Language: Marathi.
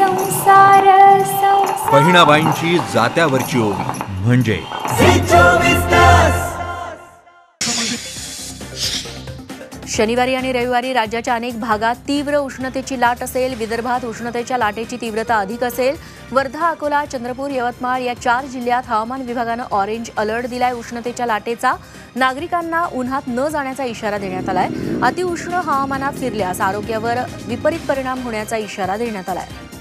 संसार बहिणाबाईंची जात्यावरची ओवी म्हणजे शनिवारी आणि रविवारी राज्याच्या अनेक भागात तीव्र उष्णतेची लाट असेल. विदर्भात उष्णतेच्या लाटेची तीव्रता अधिक असेल. वर्धा, अकोला, चंद्रपूर, यवतमाळ या 4 जिल्ह्यात हवामान विभागानं ऑरेंज अलर्ट दिलाय. उष्णतेच्या लाटेचा नागरिकांना उन्हात न जाण्याचा इशारा देण्यात आलाय. अतिउष्ण हवामानात फिरल्यास आरोग्यावर विपरीत परिणाम होण्याचा इशारा देण्यात आलाय.